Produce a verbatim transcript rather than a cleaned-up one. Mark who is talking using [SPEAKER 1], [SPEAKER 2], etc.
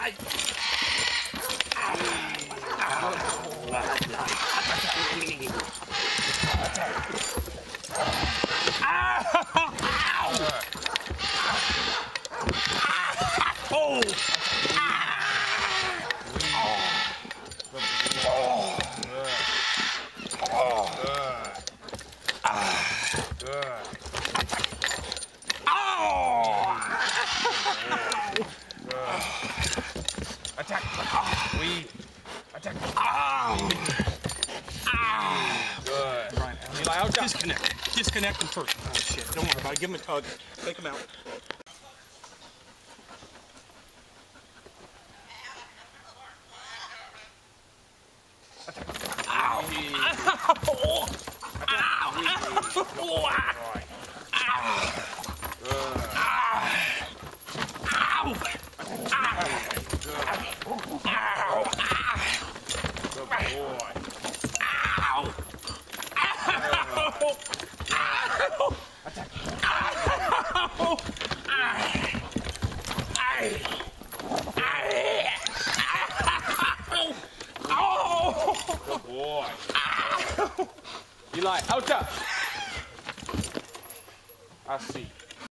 [SPEAKER 1] Attack! Oh!
[SPEAKER 2] Attack! We attack! Good. Right. Eli, out.
[SPEAKER 1] Disconnect. Disconnect them first. Oh shit! Don't worry about it. Give them a tug. Take them out. Ow! Ow! Ow!
[SPEAKER 2] Good boy. Eli, out up. I see.